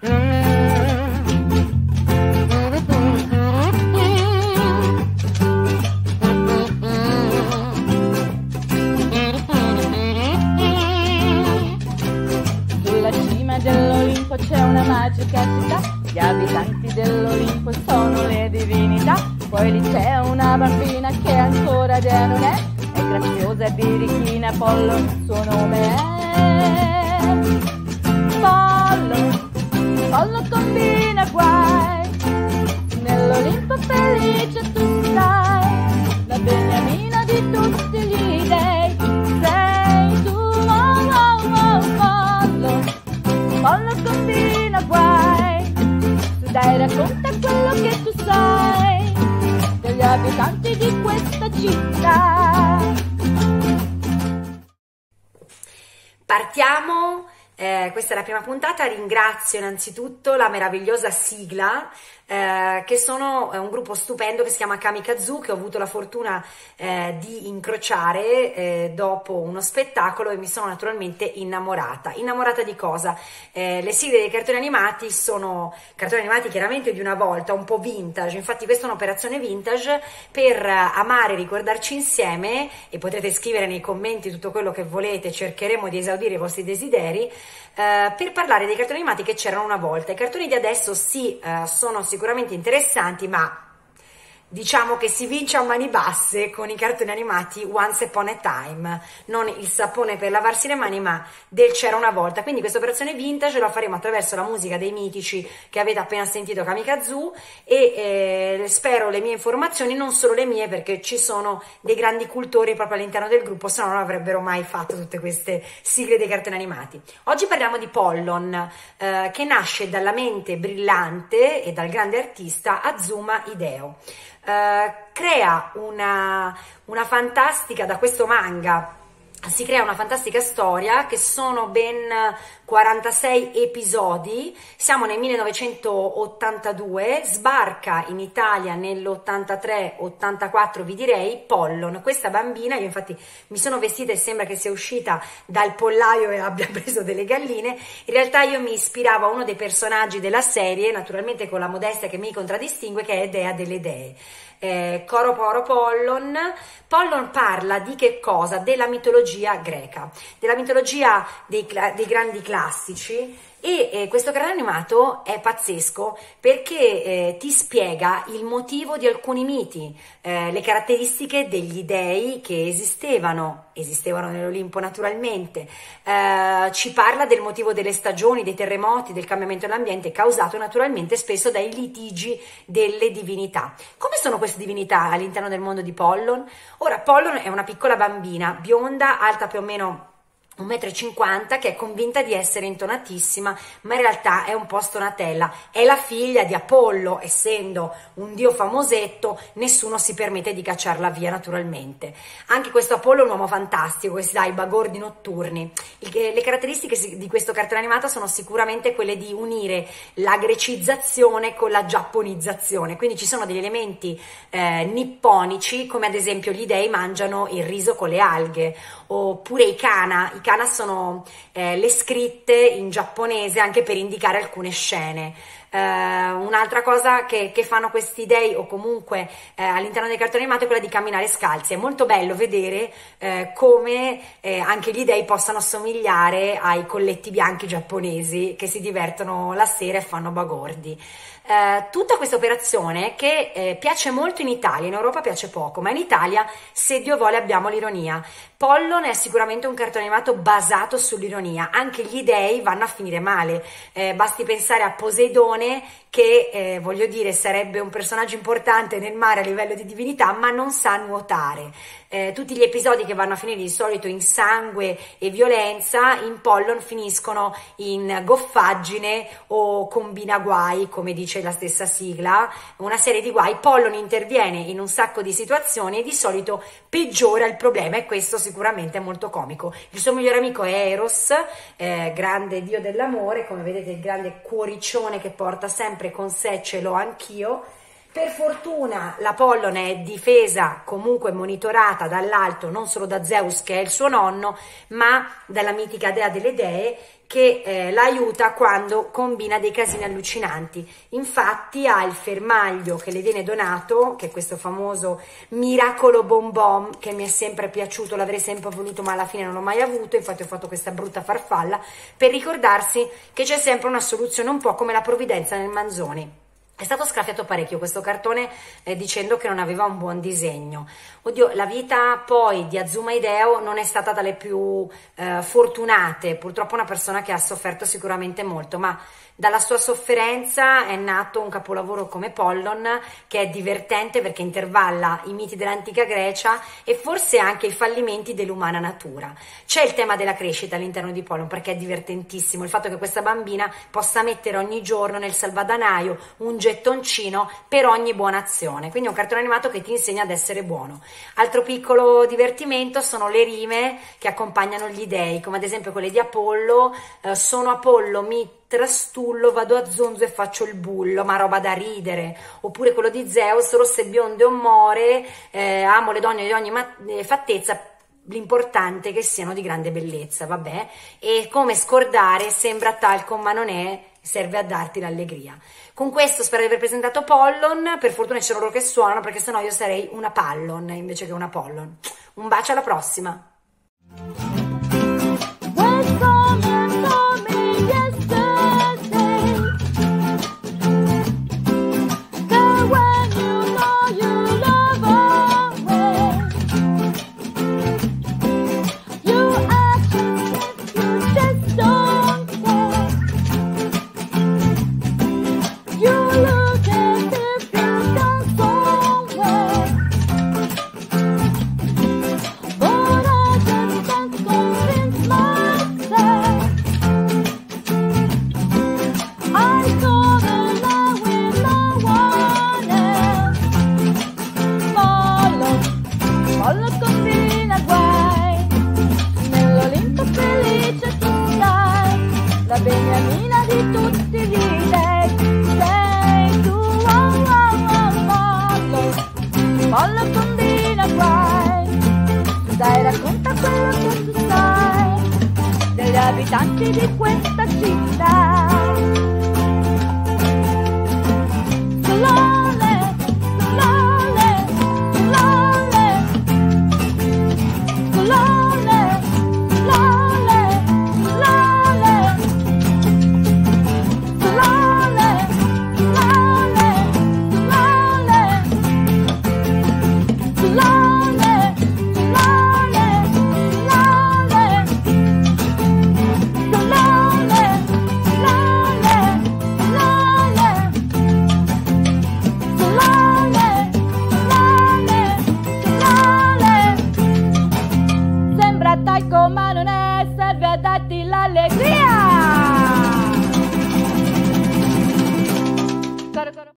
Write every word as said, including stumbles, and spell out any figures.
Sulla cima dell'Olimpo c'è una magica città, gli abitanti dell'Olimpo sono le divinità. Poi lì c'è una bambina che ancora dea non è, è graziosa e birichina, Apollo il suo nome è. Apollo, Apollo combina guai, nell'Olimpo felice tu stai, la beniamina di tutti gli dei, sei tu, oh, oh, oh, Apollo, Apollo combina guai, tu dai racconta quello che tu sai degli abitanti di questa città. Partiamo, eh, questa è la prima puntata. Ringrazio innanzitutto la meravigliosa sigla, eh, che sono un gruppo stupendo che si chiama Kamikazu, che ho avuto la fortuna eh, di incrociare eh, dopo uno spettacolo, e mi sono naturalmente innamorata. Innamorata di cosa? Eh, le sigle dei cartoni animati sono cartoni animati chiaramente di una volta, un po' vintage, infatti questa è un'operazione vintage per amare e ricordarci insieme, e potrete scrivere nei commenti tutto quello che volete, cercheremo di esaudire i vostri desideri, eh, per parlare dei cartoni animati che c'erano una volta. I cartoni di adesso sì, eh, sono sicuramente interessanti, ma diciamo che si vince a mani basse con i cartoni animati Once Upon a Time, non il sapone per lavarsi le mani, ma del c'era una volta. Quindi questa operazione vintage la faremo attraverso la musica dei mitici che avete appena sentito, Kamikazu, e eh, spero le mie informazioni, non solo le mie, perché ci sono dei grandi cultori proprio all'interno del gruppo, se no non avrebbero mai fatto tutte queste sigle dei cartoni animati. Oggi parliamo di Pollon, eh, che nasce dalla mente brillante e dal grande artista Azuma Hideo. Uh, crea una, una fantastica, da questo manga si crea una fantastica storia, che sono ben quarantasei episodi. Siamo nel millenovecentottantadue, sbarca in Italia nell'ottantatré ottantaquattro, vi direi, Pollon, questa bambina. Io infatti mi sono vestita e sembra che sia uscita dal pollaio e abbia preso delle galline. In realtà io mi ispiravo a uno dei personaggi della serie, naturalmente con la modestia che mi contraddistingue, che è Dea delle Dee. Eh, Coro Poro Pollon. Pollon parla di che cosa? Della mitologia greca, della mitologia dei, dei grandi classici, e eh, questo cartone animato è pazzesco perché eh, ti spiega il motivo di alcuni miti, eh, le caratteristiche degli dei che esistevano, esistevano nell'Olimpo naturalmente, eh, ci parla del motivo delle stagioni, dei terremoti, del cambiamento dell'ambiente, causato naturalmente spesso dai litigi delle divinità. Come sono queste divinità all'interno del mondo di Pollon? Ora, Pollon è una piccola bambina bionda, alta più o meno un metro e cinquanta, che è convinta di essere intonatissima, ma in realtà è un po' stonatella. È la figlia di Apollo, essendo un dio famosetto, nessuno si permette di cacciarla via naturalmente. Anche questo Apollo è un uomo fantastico, che si dà i bagordi notturni. Le caratteristiche di questo cartone animato sono sicuramente quelle di unire la grecizzazione con la giapponizzazione, quindi ci sono degli elementi eh, nipponici, come ad esempio gli dei mangiano il riso con le alghe, oppure i kana. I kana sono eh, le scritte in giapponese anche per indicare alcune scene. Uh, un'altra cosa che, che fanno questi dei, o comunque eh, all'interno dei cartoni animati, è quella di camminare scalzi. È molto bello vedere eh, come eh, anche gli dei possano somigliare ai colletti bianchi giapponesi che si divertono la sera e fanno bagordi. Uh, tutta questa operazione che eh, piace molto in Italia, in Europa piace poco, ma in Italia, se Dio vuole, abbiamo l'ironia. Pollon è sicuramente un cartone animato basato sull'ironia, anche gli dei vanno a finire male, eh, basti pensare a Poseidone, che eh, voglio dire sarebbe un personaggio importante nel mare a livello di divinità, ma non sa nuotare. Eh, tutti gli episodi che vanno a finire di solito in sangue e violenza, in Pollon finiscono in goffaggine o combina guai, come dice la stessa sigla, una serie di guai. Pollon interviene in un sacco di situazioni e di solito peggiora il problema, e questo sicuramente è molto comico. Il suo migliore amico è Eros, eh, grande dio dell'amore, come vedete il grande cuoriccione che porta sempre con sé, ce l'ho anch'io. Per fortuna la Pollon è difesa, comunque monitorata dall'alto, non solo da Zeus che è il suo nonno, ma dalla mitica dea delle dee, che eh, la aiuta quando combina dei casini allucinanti. Infatti ha il fermaglio che le viene donato, che è questo famoso miracolo bonbon che mi è sempre piaciuto, l'avrei sempre voluto ma alla fine non l'ho mai avuto, infatti ho fatto questa brutta farfalla per ricordarsi che c'è sempre una soluzione, un po' come la provvidenza nel Manzoni. È stato scaffiato parecchio questo cartone eh, dicendo che non aveva un buon disegno. Oddio, la vita poi di Azuma Hideo non è stata dalle più eh, fortunate, purtroppo una persona che ha sofferto sicuramente molto, ma dalla sua sofferenza è nato un capolavoro come Pollon, che è divertente perché intervalla i miti dell'antica Grecia e forse anche i fallimenti dell'umana natura. C'è il tema della crescita all'interno di Pollon perché è divertentissimo, il fatto che questa bambina possa mettere ogni giorno nel salvadanaio un gettoncino per ogni buona azione, quindi è un cartone animato che ti insegna ad essere buono. Altro piccolo divertimento sono le rime che accompagnano gli dei, come ad esempio quelle di Apollo, eh, sono Apollo, mi trastullo, vado a zonzo e faccio il bullo, ma roba da ridere. Oppure quello di Zeus, rosse bionde o more, eh, amo le donne di ogni fattezza, l'importante è che siano di grande bellezza, vabbè. E come scordare, sembra talco ma non è, serve a darti l'allegria. Con questo spero di aver presentato Pollon, per fortuna c'è loro che suonano perché sennò io sarei una Pallon invece che una Pollon. Un bacio, alla prossima! La beniamina di tutti gli dei, sei tu, oh, oh, oh, Pollo, Pollo combina guai, dai racconta quello che tu sai, degli abitanti di questa città. Solone, solone, solone, solone, solone, solone. Sembra talco ma non è, serve a darti l'allegria.